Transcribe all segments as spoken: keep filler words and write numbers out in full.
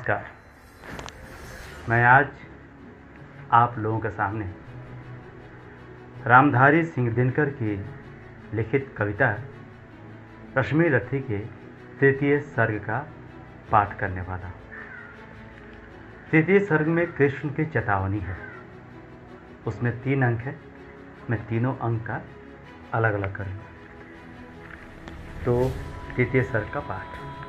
नमस्कार। मैं आज आप लोगों के सामने रामधारी सिंह दिनकर की लिखित कविता रश्मि रथी के तृतीय सर्ग का पाठ करने वाला हूँ। तृतीय सर्ग में कृष्ण की चेतावनी है। उसमें तीन अंक है। मैं तीनों अंक का अलग अलग करूँगा। तो तृतीय सर्ग का पाठ।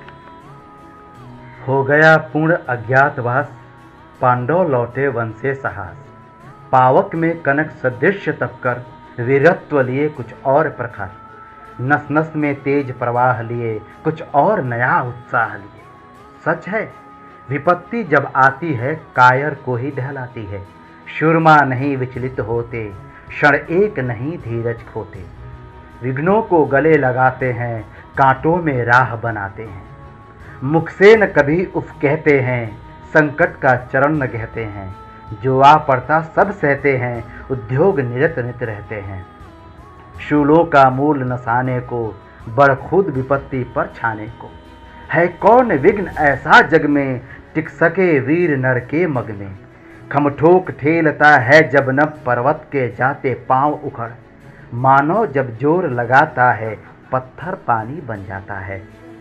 हो गया पूर्ण अज्ञातवास, पांडव लौटे वन से साहस। पावक में कनक सदृश्य तपकर, वीरत्व लिए कुछ और प्रखर। नस नस में तेज प्रवाह लिए, कुछ और नया उत्साह लिए। सच है विपत्ति जब आती है, कायर को ही दहलाती है। शूरमा नहीं विचलित होते, क्षण एक नहीं धीरज खोते। विघ्नों को गले लगाते हैं, कांटों में राह बनाते हैं। मुख से न कभी उफ कहते हैं, संकट का चरण न कहते हैं। जो आ पड़ता सब सहते हैं, उद्योग निरत नित रहते हैं। शूलों का मूल नसाने को, बड़ खुद विपत्ति पर छाने को। है कौन विघ्न ऐसा जग में, टिक सके वीर नर के मग में। खमठोक ठेलता है जब न पर्वत के जाते पांव उखड़। मानो जब जोर लगाता है, पत्थर पानी बन जाता है।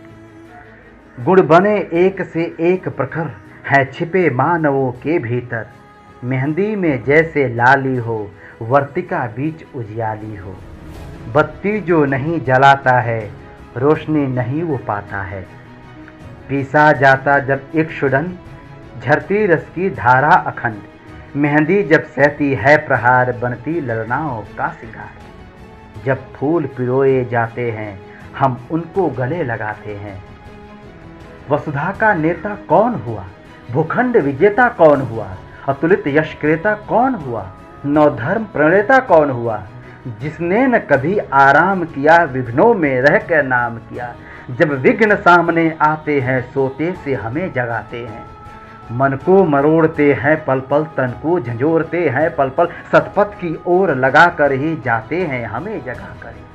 गुण बने एक से एक प्रखर, है छिपे मानवों के भीतर। मेहंदी में जैसे लाली हो, वर्तिका बीच उजियाली हो। बत्ती जो नहीं जलाता है, रोशनी नहीं वो पाता है। पीसा जाता जब एक शुडन, झरती रस की धारा अखंड। मेहंदी जब सहती है प्रहार, बनती ललनाओं का सिंगार। जब फूल पिरोए जाते हैं, हम उनको गले लगाते हैं। वसुधा का नेता कौन हुआ, भूखंड विजेता कौन हुआ। अतुलित यश क्रेता कौन हुआ, नवधर्म प्रणेता कौन हुआ। जिसने न कभी आराम किया, विघ्नों में रह कर नाम किया। जब विघ्न सामने आते हैं, सोते से हमें जगाते हैं। मन को मरोड़ते हैं पल पल, तन को झंझोरते हैं पल पल। सतपथ की ओर लगा कर ही जाते हैं, हमें जगा कर ही।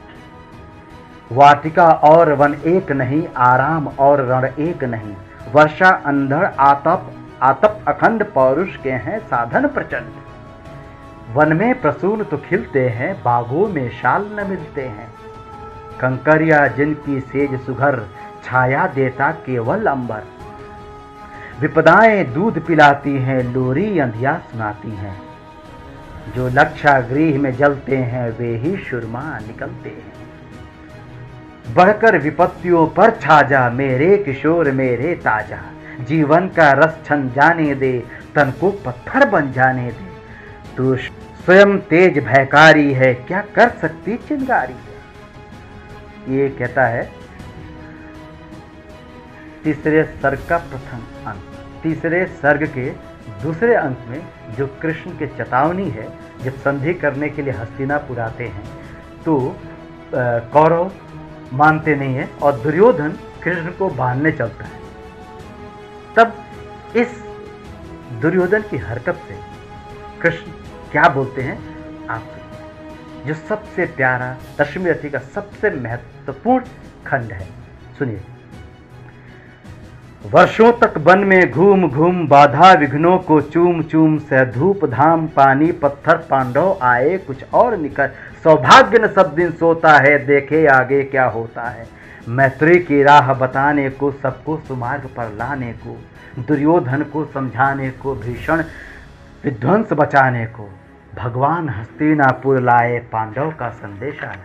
वाटिका और वन एक नहीं, आराम और रण एक नहीं। वर्षा अंधड़ आतप आतप अखंड, पौरुष के हैं साधन प्रचंड। वन में प्रसून तो खिलते हैं, बागों में शाल न मिलते हैं। कंकरिया जिनकी सेज सुघर, छाया देता केवल अंबर। विपदाएं दूध पिलाती हैं, लोरी अंधिया सुनाती हैं। जो लक्षागृह में जलते हैं, वे ही सुरमा निकलते हैं। बढ़कर विपत्तियों पर छा जा, मेरे किशोर मेरे ताजा। जीवन का रस छन जाने दे, तन को पत्थर बन जाने दे। तू स्वयं तेज भयकारी है, क्या कर सकती चिंगारी है। ये कहता है तीसरे सर्ग का प्रथम अंक। तीसरे सर्ग के दूसरे अंक में जो कृष्ण के चेतावनी है, जब संधि करने के लिए हस्तिनापुर आते हैं तो कौरव मानते नहीं है और दुर्योधन कृष्ण को बांधने चलता है। तब इस दुर्योधन की हरकत से कृष्ण क्या बोलते हैं आप सुनिए, जो सबसे प्यारा रश्मि रथी का सबसे महत्वपूर्ण खंड है। सुनिए। वर्षों तक वन में घूम घूम, बाधा विघ्नों को चूम चूम। से धूप धाम पानी पत्थर, पांडव आए कुछ और निकट। सौभाग्य न सब दिन सोता है, देखे आगे क्या होता है। मैत्री की राह बताने को, सबको सुमार्ग पर लाने को। दुर्योधन को समझाने को, भीषण विध्वंस बचाने को। भगवान हस्तिनापुर लाए, पांडव का संदेशा है।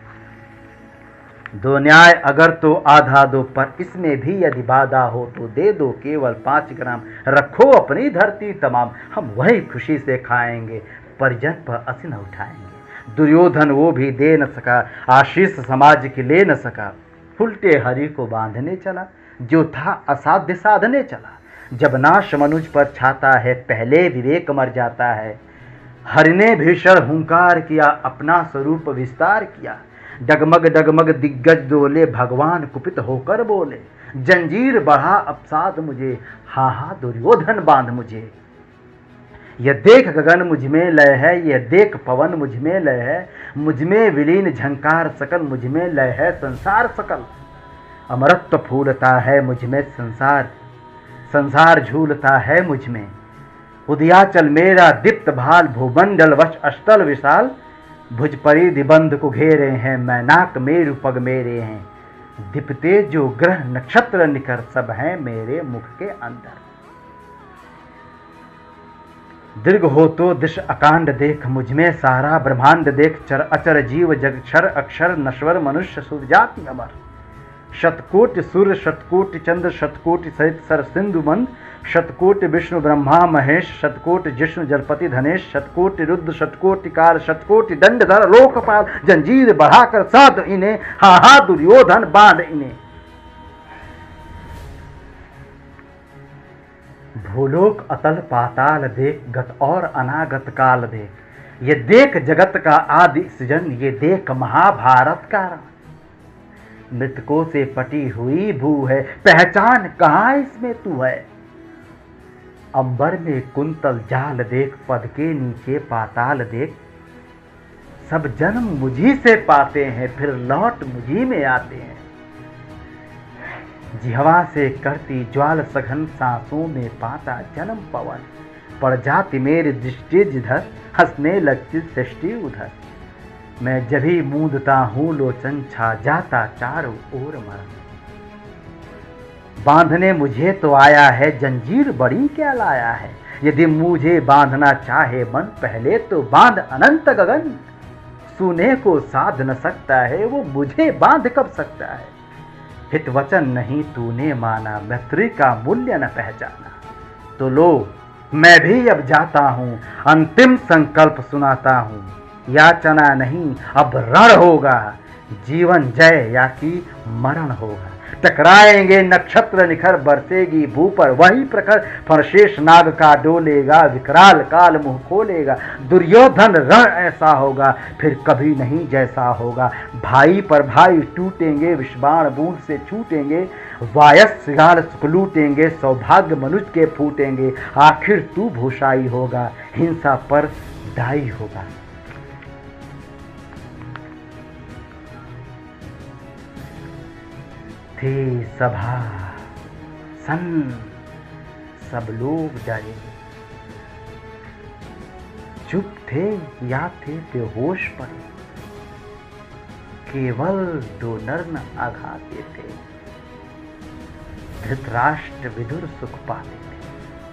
दो न्याय अगर तो आधा दो, पर इसमें भी यदि बाधा हो तो दे दो केवल पाँच ग्राम। रखो अपनी धरती तमाम, हम वही खुशी से खाएंगे, परिजन पर असी न उठाएंगे। दुर्योधन वो भी दे न सका, आशीष समाज की ले न सका। उल्टे हरि को बांधने चला, जो था असाध्य साधने चला। जब नाश मनुज पर छाता है, पहले विवेक मर जाता है। हरि ने भीषण हुंकार किया, अपना स्वरूप विस्तार किया। डगमग डगमग दिग्गज डोले, भगवान कुपित होकर बोले। जंजीर बढ़ा अपसाद मुझे, हा हा दुर्योधन बांध मुझे। यह देख गगन मुझ में लय है, यह देख पवन मुझ में लय है। मुझ में विलीन झंकार सकल, मुझ में लय है संसार सकल। अमरत्व फूलता है मुझ में संसार, संसार झूलता है मुझ में। उदयाचल मेरा दीप्त भाल, भूमंडल वश अष्टल विशाल। भुज परी दिबंध को घेरे हैं, मैनाक मेरु पग मेरे हैं। दीपते जो ग्रह नक्षत्र निकर, सब हैं मेरे मुख के अंदर। दीर्घ हो तो दिश अकांड देख, मुझ में सारा ब्रह्मांड देख। चर अचर जीव जग क्षर अक्षर, नश्वर मनुष्य सुर जाति अमर। शतकोटि सूर्य शतकोटि चंद्र, शतकोटि सहित सर सिंधु मंद। शतकोटि विष्णु ब्रह्मा महेश, शतकोटि जिष्णु जलपति धनेश। शतकोटि रुद्र शतकोटि काल, शतकोटि दंडधर लोकपाल। जंजीर बढ़ाकर साध इन्हें, हा हा दुर्योधन बांध इन्हें। भूलोक अतल पाताल देख, गत और अनागत काल देख। ये देख जगत का आदि सृजन, ये देख महाभारत का रण। मृतकों से पटी हुई भू है, पहचान कहाँ इसमें तू है। अंबर में कुंतल जाल देख, पद के नीचे पाताल देख। सब जन्म मुझी से पाते हैं, फिर लौट मुझी में आते हैं। जिहवा से करती ज्वाल सघन, सांसों में पाता जन्म पवन। पड़ जाती मेरी दृष्टि जिधर, हंसने लगती सृष्टि उधर। मैं जभी मूंदता हूँ लोचन, छा जाता चारों ओर मरण। बांधने मुझे तो आया है, जंजीर बड़ी क्या लाया है। यदि मुझे बांधना चाहे मन, पहले तो बांध अनंत गगन। सुने को साध न सकता है, वो मुझे बांध कब सकता है। हित वचन नहीं तूने माना, मैत्री का मूल्य न पहचाना। तो लो मैं भी अब जाता हूँ, अंतिम संकल्प सुनाता हूँ। याचना नहीं अब रण होगा, जीवन जय या कि मरण होगा। टकराएंगे नक्षत्र निखर, बरसेगी भू पर वही प्रखर। फणशेष नाग का डोलेगा, विकराल काल मुंह खोलेगा। दुर्योधन रण ऐसा होगा, फिर कभी नहीं जैसा होगा। भाई पर भाई टूटेंगे, विषबाण बूंद से छूटेंगे। वायस श्रृगाल सुख लूटेंगे, सौभाग्य मनुष्य के फूटेंगे। आखिर तू भूषाई होगा, हिंसा पर दाई होगा। थी सभा सन, सब लोग डरे। चुप थे या थे बेहोश पड़े, केवल दो नर्म आघाते थे। धृतराष्ट्र विदुर सुख पाते थे,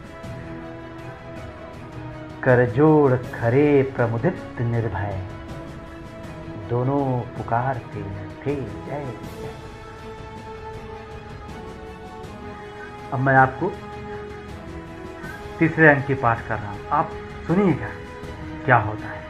करजोड़ खरे प्रमुदित निर्भय। दोनों पुकारते थे जय जय। अब मैं आपको तीसरे अंक की पाठ कर रहा हूं, आप सुनिएगा क्या होता है।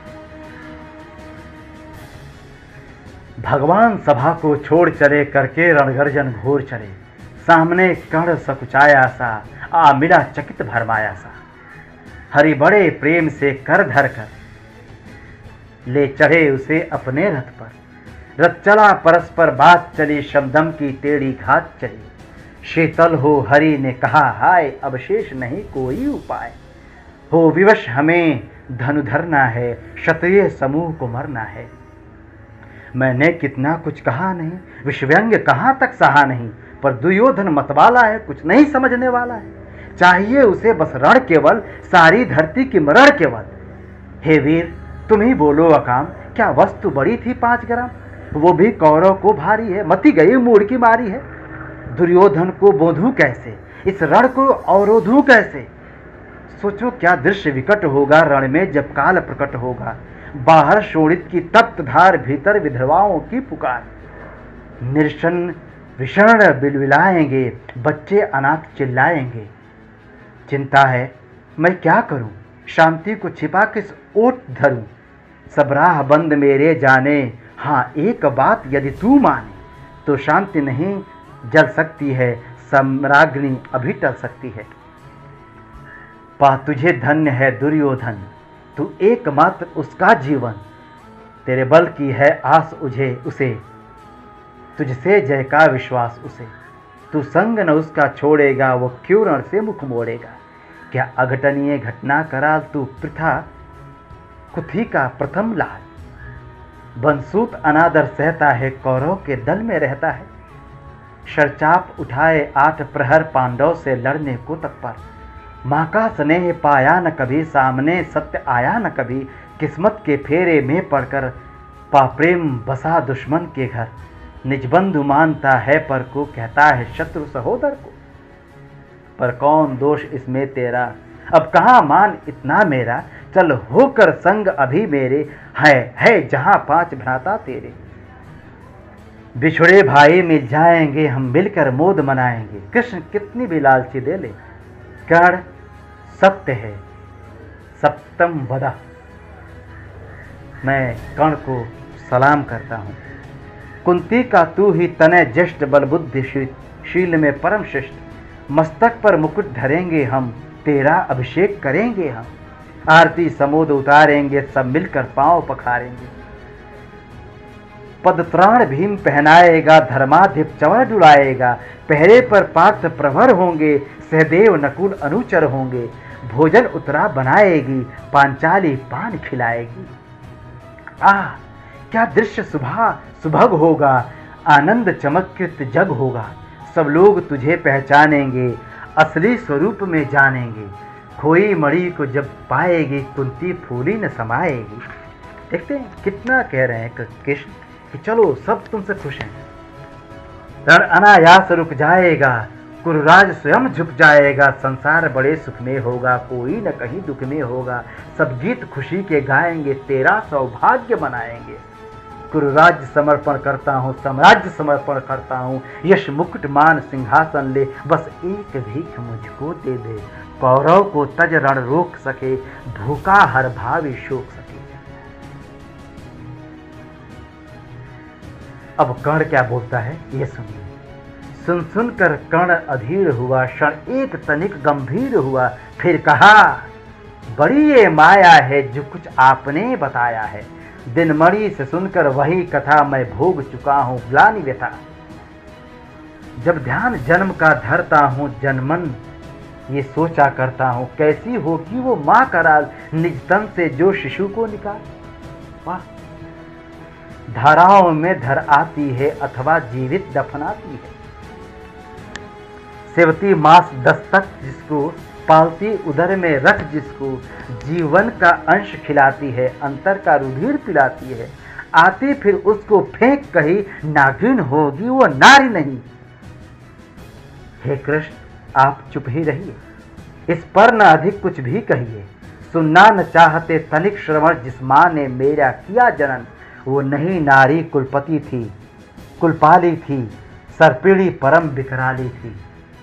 भगवान सभा को छोड़ चले, करके रणगर्जन घोर चले। सामने कर्ण सकुचाया सा, आ मिला चकित भरमाया सा। हरि बड़े प्रेम से कर धर कर ले चढ़े उसे अपने रथ पर। रथ चला परस्पर बात चली, शमदम की टेढ़ी घात चली। शीतल हो हरि ने कहा हाय, अवशेष नहीं कोई उपाय। हो विवश हमें धनु धरना है, क्षत्रिय समूह को मरना है। मैंने कितना कुछ कहा नहीं, विषव्यंग्य कहाँ तक सहा नहीं। पर दुर्योधन मतवाला है, कुछ नहीं समझने वाला है। चाहिए उसे बस रण केवल, सारी धरती की मरण केवल। हे वीर तुम ही बोलो अकाम, क्या वस्तु बड़ी थी पांच ग्राम। वो भी कौरव को भारी है, मती गई मूड की मारी है। दुर्योधन को बोधूं कैसे, इस रण को अवरोधूं कैसे। सोचो क्या दृश्य विकट होगा, रण में जब काल प्रकट होगा। बाहर शोणित की तप्त धार, भीतर विधवाओं की पुकार। निर्शन विषण बिलबिलाएंगे, बच्चे अनाथ चिल्लाएंगे। चिंता है मैं क्या करूं, शांति को छिपा किस ओट धरूं। सब राह बंद मेरे जाने, हाँ एक बात यदि तू माने। तो शांति नहीं जल सकती है, सम्राग्नि अभी टल सकती है। पा तुझे धन्य है दुर्योधन, तू एकमात्र उसका जीवन। तेरे बल की है आस उझे उसे, तुझसे जय का विश्वास उसे। तू संग न उसका छोड़ेगा, वो क्यों रण से मुख मोड़ेगा। क्या अघटनीय घटना कराल, तू प्रथा कुथी का प्रथम लाल। बंसूत अनादर सहता है, कौरव के दल में रहता है। शरचाप उठाए आठ प्रहर पांडव से लड़ने को तत्पर। माँ का स्नेह पाया न कभी, सामने सत्य आया न कभी। किस्मत के फेरे में पड़कर पाप्रेम बसा दुश्मन के घर। निज बंधु मानता है पर को, कहता है शत्रु सहोदर को। पर कौन दोष इसमें तेरा, अब कहाँ मान इतना मेरा। चल होकर संग अभी मेरे, है है जहाँ पांच भ्राता तेरे। बिछुड़े भाई मिल जाएंगे, हम मिलकर मोद मनाएंगे। कृष्ण कितनी भी लालची दे ले, कर्ण सत्य है सप्तम वदा। मैं कर्ण को सलाम करता हूँ। कुंती का तू ही तनय ज्येष्ठ, बलबुद्धि शील में परम श्रेष्ठ। मस्तक पर मुकुट धरेंगे हम, तेरा अभिषेक करेंगे हम। आरती समोद उतारेंगे, सब मिलकर पांव पखारेंगे। पदत्राण भीम पहनाएगा, धर्माधिप चवर डुलाएगा। पहरे पर पार्थ प्रवर होंगे, सहदेव नकुल अनुचर होंगे। भोजन उतरा बनाएगी, पांचाली पान खिलाएगी। आह क्या दृश्य सुभा सुभग होगा, आनंद चमत्कृत जग होगा। सब लोग तुझे पहचानेंगे, असली स्वरूप में जानेंगे। खोई मणि को जब पाएगी, कुंती फूली न समाएगी। देखते हैं कितना कह रहे हैं कृष्ण कि चलो सब तुमसे खुश हैं। रण अनायास रुक जाएगा, कुरुराज स्वयं झुक जाएगा। संसार बड़े सुख में होगा, कोई न कहीं दुख में होगा। सब गीत खुशी के गाएंगे, तेरा सौभाग्य बनाएंगे। कुरुराज समर्पण करता हूँ, साम्राज्य समर्पण करता हूँ। यश मुकुट मान सिंहासन ले, बस एक भीख मुझको दे दे। कौरव को तज रण रोक सके, भूखा हर भावी शोक सके। अब कर्ण क्या बोलता है ये सुनिए। सुन सुनकर कर्ण अधीर हुआ, क्षण एक तनिक गंभीर हुआ। फिर कहा बड़ी ये माया है, जो कुछ आपने बताया है। दिनमणि से सुनकर वही कथा, मैं भोग चुका हूँ ग्लानि व्यथा। जब ध्यान जन्म का धरता हूँ, जन्मन ये सोचा करता हूँ। कैसी होगी वो माँ कराल, निज तन से जो शिशु को निकाल। वाह, धाराओं में धर आती है, अथवा जीवित दफनाती है। सेवती मास दस्तक जिसको, पालती उदर में रख जिसको। जीवन का अंश खिलाती है, अंतर का रुधिर पिलाती है। आती फिर उसको फेंक कही, नागिन होगी वो नारी नहीं। हे कृष्ण आप चुप ही रहिए, इस पर न अधिक कुछ भी कहिए। सुनना न चाहते तनिक श्रवण, जिस माँ ने मेरा किया जनन। वो नहीं नारी कुलपति थी, कुलपाली थी, सर्पिणी परम विकराली थी।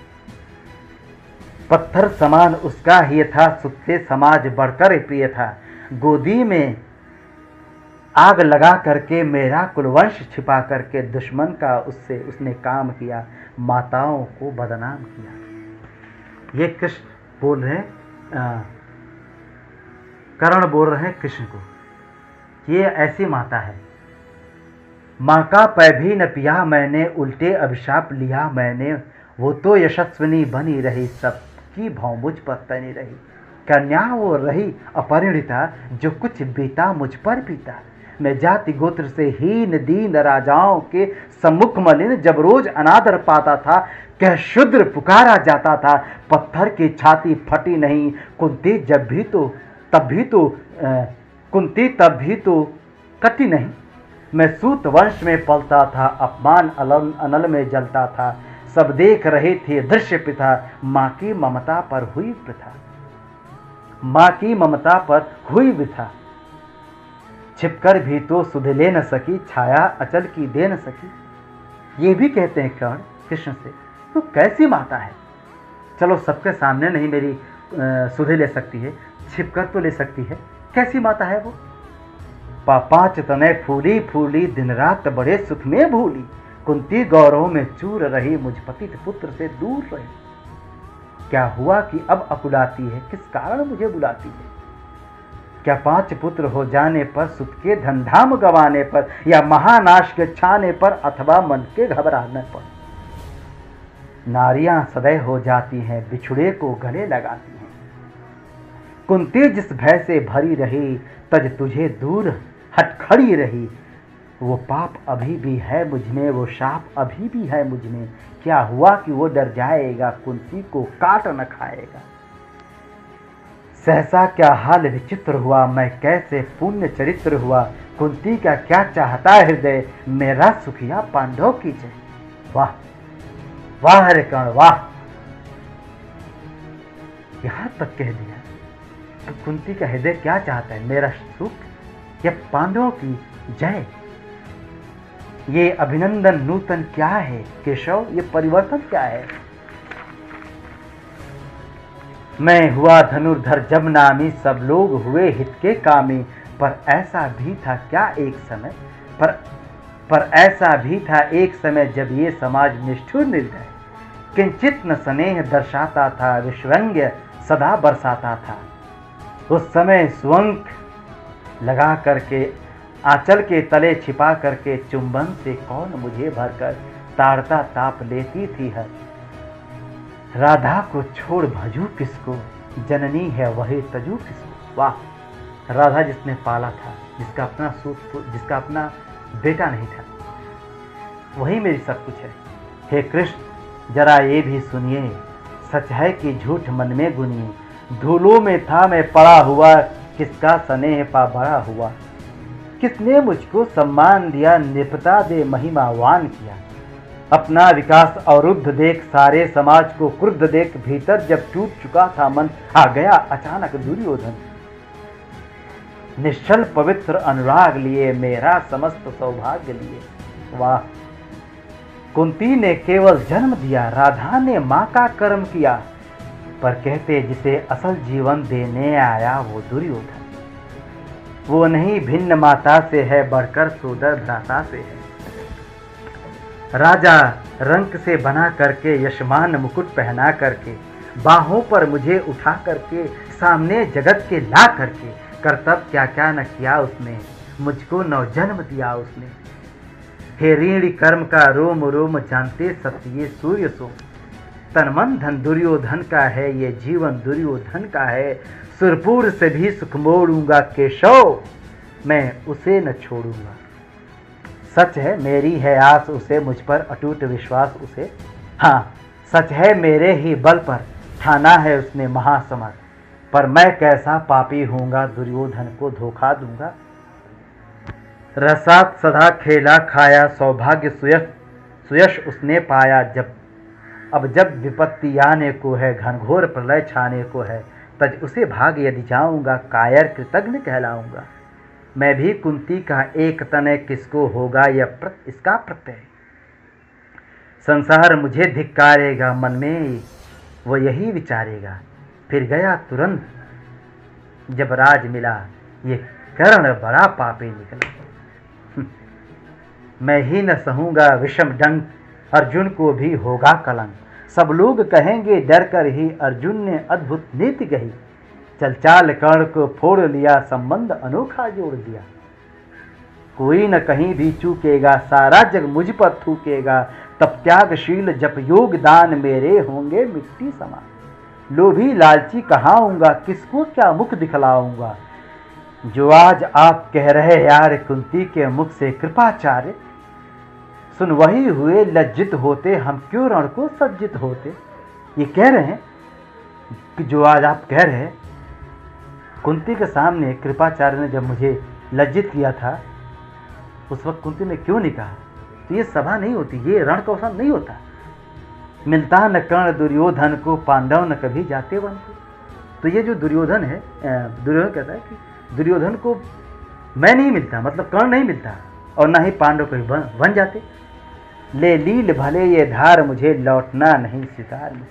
पत्थर समान उसका ही था, सुत्ते समाज बढ़कर प्रिय था। गोदी में आग लगा करके मेरा कुलवंश छिपा करके, दुश्मन का उससे उसने काम किया, माताओं को बदनाम किया। ये कृष्ण बोल रहे हैं, कर्ण बोल रहे हैं कृष्ण को, ये ऐसी माता है। माँ का पै भी न पिया मैंने, उल्टे अभिशाप लिया मैंने। वो तो यशस्विनी बनी रही, सबकी भौं मुझ पर तनी रही। कन्या वो रही अपरिणिता, जो कुछ बीता मुझ पर बीता। मैं जाति गोत्र से हीन दीन राजाओं के सम्मुख मलिन, जब रोज अनादर पाता था, कह शूद्र पुकारा जाता था। पत्थर की छाती फटी नहीं, कुंती जब भी तो तब भी तो आ, कुंती तब भी तो कटी नहीं। मैं सूत वंश में पलता था, अपमान अलम अनल में जलता था। सब देख रहे थे दृश्य पिता, माँ की ममता पर हुई प्रथा। माँ की ममता पर हुई वृथा। छिपकर भी तो सुध ले न सकी, छाया अचल की दे न सकी। ये भी कहते हैं कर्ण कृष्ण से, तो कैसी माता है। चलो सबके सामने नहीं मेरी सुध ले सकती है, छिपकर तो ले सकती है। कैसी माता है वो। पांच तनय फूली फूली, दिन रात बड़े सुख में भूली। कुंती गौरव में चूर रही, मुझ पतित पुत्र से दूर रही। क्या हुआ कि अब अकुलाती है, किस कारण मुझे बुलाती है। क्या पांच पुत्र हो जाने पर, सुत के धनधाम गंवाने पर, या महानाश के छाने पर, अथवा मन के घबराने पर। नारियां सदैव हो जाती हैं, बिछुड़े को गले लगाती हैं। कुंती जिस भय से भरी रही, तज तुझे दूर हट खड़ी रही। वो पाप अभी भी है मुझ में, वो शाप अभी भी है मुझ में। क्या हुआ कि वो डर जाएगा, कुंती को काट न खाएगा। सहसा क्या हाल विचित्र हुआ, मैं कैसे पुण्य चरित्र हुआ। कुंती का क्या चाहता हृदय, मेरा सुखिया पांडव की जय। वाह वाह हरे कर्ण वाह, यहां तक कह दिया तो कुंती का हृदय क्या चाहता है, मेरा सुख या पांडवों की जय। ये अभिनंदन नूतन क्या है केशव, ये परिवर्तन क्या है। मैं हुआ धनुर्धर जब नामी, सब लोग हुए हित के कामी। पर ऐसा भी था क्या एक समय, पर पर ऐसा भी था एक समय जब ये समाज निष्ठुर निर्दय, किंचित न स्नेह दर्शाता था, विश्वंग्य सदा बरसाता था। उस समय स्वंक लगा करके आंचल के तले छिपा करके चुंबन से कौन मुझे भरकर ताड़ता ताप लेती थी हर। राधा को छोड़ भजू किसको, जननी है वही तजू किसको। वाह, राधा जिसने पाला था, जिसका अपना सूत जिसका अपना बेटा नहीं था, वही मेरी सब कुछ है। हे कृष्ण जरा ये भी सुनिए, सच है कि झूठ मन में गुनिए। धूलों में था मैं पड़ा हुआ, किसका स्नेह पा बड़ा हुआ। किसने मुझको सम्मान दिया, निपता दे महिमावान किया। अपना विकास अवरुद्ध देख, सारे समाज को क्रुद्ध देख, भीतर जब टूट चुका था मन, आ गया अचानक दुर्योधन। निश्चल पवित्र अनुराग लिए, मेरा समस्त सौभाग्य लिए। वाह, कुंती ने केवल जन्म दिया, राधा ने माँ का कर्म किया। पर कहते जिसे असल जीवन देने आया वो दुर्योधन। वो नहीं भिन्न माता से है, बढ़कर सोदर भ्राता से है। राजा रंक से बना करके, यशमान मुकुट पहना करके, बाहों पर मुझे उठा करके, सामने जगत के ला करके, कर्तव्य क्या क्या न किया उसने, मुझको नवजन्म दिया उसने। हे ऋणी कर्म का रोम रोम जानते सत्य ये सूर्य सो। तन मन धन दुर्योधन का है, ये जीवन दुर्योधन का है। सुरपुर से भी सुख मोड़ूंगा केशव, मैं उसे न छोड़ूंगा। सच है मेरी है आस उसे, मुझ पर अटूट विश्वास उसे। हाँ सच है मेरे ही बल पर ठाना है उसने महासमर। पर मैं कैसा पापी हूँगा, दुर्योधन को धोखा दूंगा। रसात सदा खेला खाया, सौभाग्य सुयश सुयश उसने पाया। जब अब जब विपत्ति आने को है, घनघोर प्रलय छाने को है, तज उसे भाग यदि जाऊंगा, कायर कृतज्ञ कहलाऊंगा। मैं भी कुंती का एक तनय, किसको होगा यह प्रत, इसका प्रत्यय। संसार मुझे धिक्कारेगा, मन में वो यही विचारेगा। फिर गया तुरंत जब राज मिला, ये कर्ण बड़ा पापी निकला। मैं ही न सहूंगा विषम डंक, अर्जुन को भी होगा कलंक। सब लोग कहेंगे डर कर ही, अर्जुन ने अद्भुत नीति कही। चल चाल कर्ण को फोड़ लिया, संबंध अनोखा जोड़ दिया। कोई न कहीं भी चूकेगा, सारा जग मुझ पर थूकेगा। तब त्यागशील जप योग दान, मेरे होंगे मिट्टी समान। लोभी लालची कहाऊंगा, किसको क्या मुख दिखलाऊंगा। जो आज आप कह रहे यार, कुंती के मुख से कृपाचार्य। सुन वही हुए लज्जित होते, हम क्यों रण को सज्जित होते। ये कह रहे हैं कि जो आज आप कह रहे हैं, कुंती के सामने कृपाचार्य ने जब मुझे लज्जित किया था, उस वक्त कुंती ने क्यों नहीं कहा। तो ये सभा नहीं होती, ये रण कौशल नहीं होता। मिलता न कर्ण दुर्योधन को, पांडव न कभी जाते वन को। तो ये जो दुर्योधन है, दुर्योधन कहता है कि दुर्योधन को मैं नहीं मिलता, मतलब कर्ण नहीं मिलता, और ना ही पांडव कभी वन जाते। ले लील भले ये धार, मुझे लौटना नहीं सितार मुझे।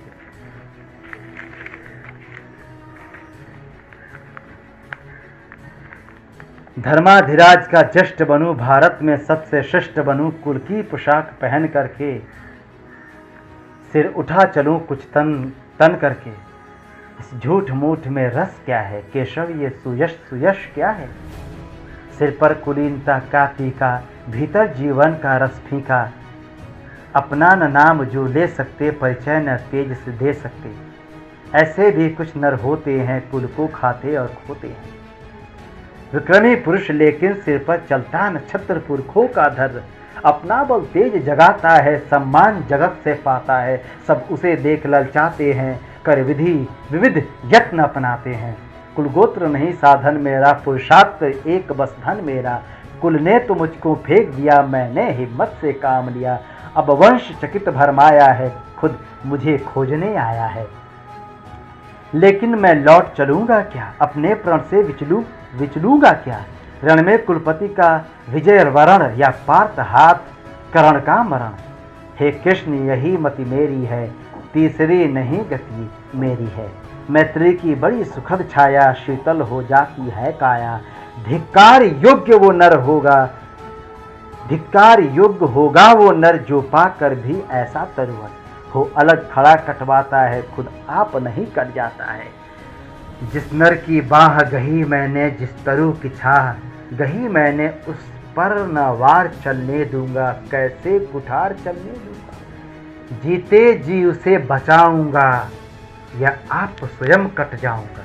धर्माधिराज का जष्ट बनूं, भारत में सबसे श्रेष्ठ बनूं। कुल की पोशाक पहन करके, सिर उठा चलूं कुछ तन तन करके। इस झूठ मूठ में रस क्या है केशव, ये सुयश सुयश क्या है। सिर पर कुलीनता का टीका, भीतर जीवन का रस फीका। अपना न नाम जो ले सकते, परिचय न तेज से दे सकते। ऐसे भी कुछ नर होते हैं, कुल को खाते और खोते हैं। विक्रमी पुरुष लेकिन सिर पर चलता नक्षत्र पुरखों का धर। अपना बल तेज जगाता है, सम्मान जगत से पाता है। सब उसे देख ललचाते हैं, कर विधि विविध यत्न अपनाते हैं। कुलगोत्र नहीं साधन मेरा, पुरुषार्थ एक बस धन मेरा। कुल ने तो मुझको फेंक दिया, मैंने हिम्मत से काम लिया। अब वंश चकित भरमाया है, खुद मुझे खोजने आया है। लेकिन मैं लौट चलूंगा क्या, अपने प्रण से विचलू विचलूंगा क्या। रण में कुलपति का विजय वरण, या पार्थ हाथ करण का मरण। हे कृष्ण यही मति मेरी है, तीसरी नहीं गति मेरी है। मैत्री की बड़ी सुखद छाया, शीतल हो जाती है काया। धिक्कार योग्य वो नर होगा, धिक्कार योग्य होगा वो नर, जो पाकर भी ऐसा तरुवर हो। अलग खड़ा कटवाता है, खुद आप नहीं कट जाता है। जिस नर की बाह गही मैंने, जिस तरु की छाह गही मैंने, उस पर न वार चलने दूंगा, कैसे कुठार चलने दूंगा। जीते जी उसे बचाऊंगा, या आप स्वयं कट जाऊंगा।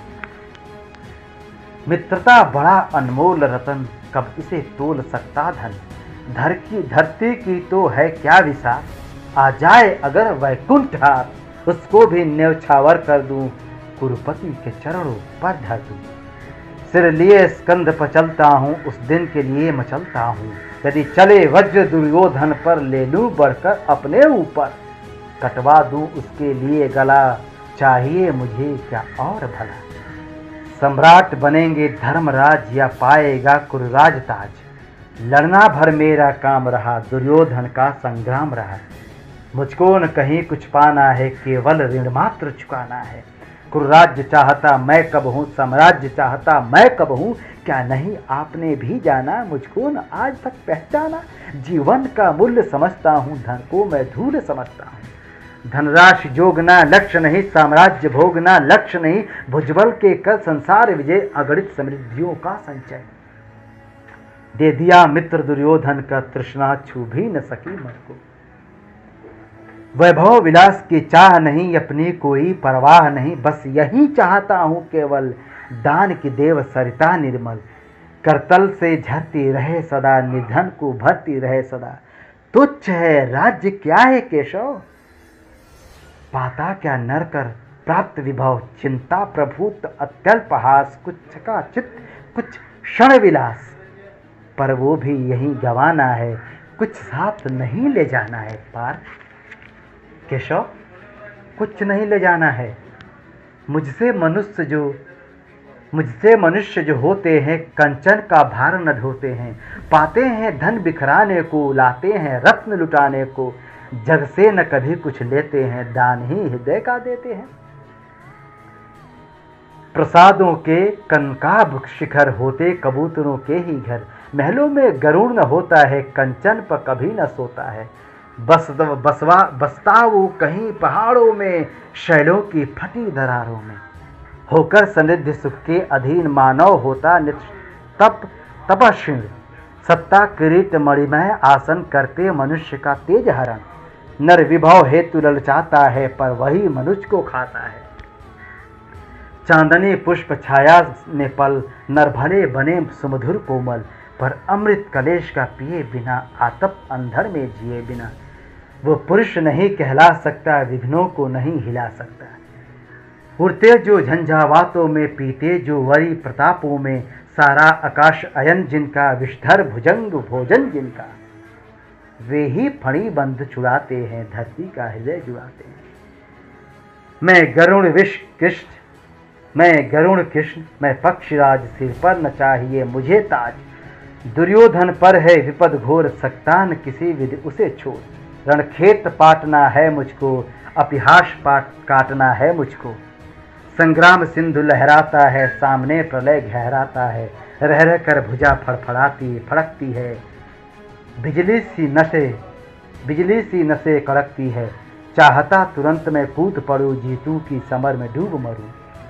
मित्रता बड़ा अनमोल रतन, कब इसे तोल सकता धन। धर की धरती की तो है क्या विसार, आ जाए अगर वैकुंठ हाथ, उसको भी न्यौछावर कर दूं, कुरुपति के चरणों पर धर दूं। सिर लिए स्कंद पर चलता हूँ, उस दिन के लिए मचलता हूँ। यदि चले वज्र दुर्योधन पर, ले लूं बढ़कर अपने ऊपर। कटवा दूं उसके लिए गला, चाहिए मुझे क्या और भला। सम्राट बनेंगे धर्मराज, या पाएगा कुरुराज ताज। लड़ना भर मेरा काम रहा, दुर्योधन का संग्राम रहा। मुझको न कहीं कुछ पाना है, केवल ऋण मात्र चुकाना है। कुरुराज्य चाहता मैं कब हूँ, साम्राज्य चाहता मैं कब हूँ। क्या नहीं आपने भी जाना, मुझको न आज तक पहचाना। जीवन का मूल्य समझता हूँ, धन को मैं धूल समझता हूँ। धनराशि जोगना लक्ष्य नहीं, साम्राज्य भोगना लक्ष्य नहीं। भुजबल के कर संसार विजय, अगणित समृद्धियों का संचय। दे दिया मित्र दुर्योधन का, तृष्णा छू भी न सकी मन को। वैभव विलास की चाह नहीं, अपनी कोई परवाह नहीं। बस यही चाहता हूँ केवल, दान की देव सरिता निर्मल। करतल से झरती रहे सदा, निर्धन को भरती रहे सदा। तुच्छ है राज्य क्या है केशव, पाता क्या नर कर प्राप्त विभव। चिंता प्रभुत अत्यल्पहास, कुछ का चित्त कुछ क्षण विलास। पर वो भी यही गवाना है, कुछ साथ नहीं ले जाना है पार। केशव कुछ नहीं ले जाना है, मुझसे मनुष्य जो मुझसे मनुष्य जो होते हैं, कंचन का भार न ढोते हैं। पाते हैं धन बिखराने को, लाते हैं रत्न लुटाने को। जग से न कभी कुछ लेते हैं, दान ही हृदय का देते हैं। प्रसादों के कनकाब शिखर होते, कबूतरों के ही घर। महलों में गरुड़ न होता है, कंचन पर कभी न सोता है। बस बसवा बसता वो कहीं पहाड़ों में, शैलों की फटी दरारों में। होकर समृद्धि सुख के अधीन, मानव होता नित्य तप तपस्वी। सत्ता किरीट मणिमय आसन, करते मनुष्य का तेज हरण। नर विभव हेतु ललचाता है, पर वही मनुष्य को खाता है। चांदनी पुष्प छाया में पल, नर भले बने सुमधुर कोमल। पर अमृत कलेश का पिए बिना, आतप अंधर में जिए बिना। वो पुरुष नहीं कहला सकता, विघ्नों को नहीं हिला सकता। उड़ते जो झंझावातों में, पीते जो वरी प्रतापों में। सारा आकाश अयन जिनका, विषधर भुजंग भोजन जिनका। वे ही फणी बंध छुड़ाते हैं, धरती का हृदय जुड़ाते हैं। मैं गरुण विष कृष्ण मैं गरुण कृष्ण मैं पक्षीराज, सिर पर न चाहिए मुझे ताज। दुर्योधन पर है विपद घोर, सकता न किसी विधि उसे छोड़। रणखेत पाटना है मुझको, अपिहास पाट काटना है मुझको। संग्राम सिंधु लहराता है, सामने प्रलय गहराता है। रह रह कर भुजा फड़फड़ाती फड़कती है, बिजली सी नशे बिजली सी नशे कड़कती है। चाहता तुरंत मैं कूद पड़ूं, जीतूं की समर में डूब मरूं।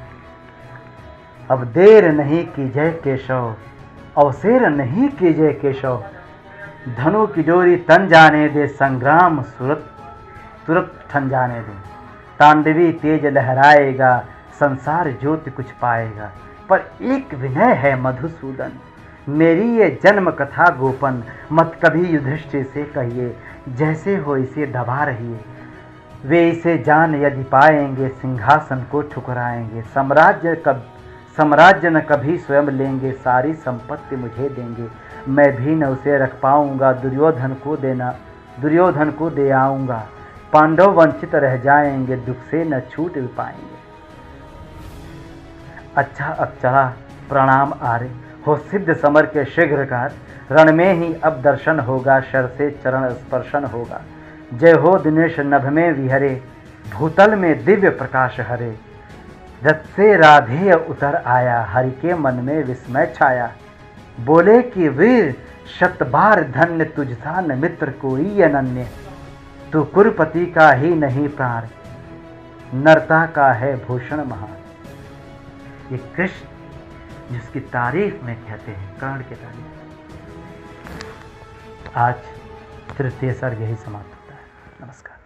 अब देर नहीं कीजिए केशव, अवसेर नहीं कीजिए केशव। धनु की डोरी तन जाने दे, संग्राम सुरत तुरंत ठन जाने दे। तांडवी तेज लहराएगा, संसार ज्योति कुछ पाएगा। पर एक विनय है मधुसूदन, मेरी ये जन्म कथा गोपन मत कभी युधिष्ठिर से कहिए, जैसे हो इसे दबा रहिए। वे इसे जान यदि पाएंगे सिंहासन को ठुकराएंगे, साम्राज्य कब साम्राज्य न कभी स्वयं लेंगे, सारी संपत्ति मुझे देंगे, मैं भी न उसे रख पाऊंगा, दुर्योधन को देना दुर्योधन को दे आऊंगा, पांडव वंचित रह जाएंगे, दुख से न छूट भी पाएंगे। अच्छा अब चला प्रणाम आर्य, हो सिद्ध समर के शीघ्रकार, रण में ही अब दर्शन होगा, शर से चरण स्पर्शन होगा। जय हो दिनेश नभ में विहरे, भूतल में दिव्य प्रकाश हरे, रथ से राधेय उतर आया, हरि के मन में विस्मय छाया। बोले कि वीर शत बार धन्य, तुझसा न मित्र कोई अनन्य, तू कुरुपति का ही नहीं प्राण, नरता का है भूषण महान। ये कृष्ण जिसकी तारीफ में कहते हैं कर्ण के तारीफ। आज तृतीय सर्ग यही समाप्त होता है। नमस्कार।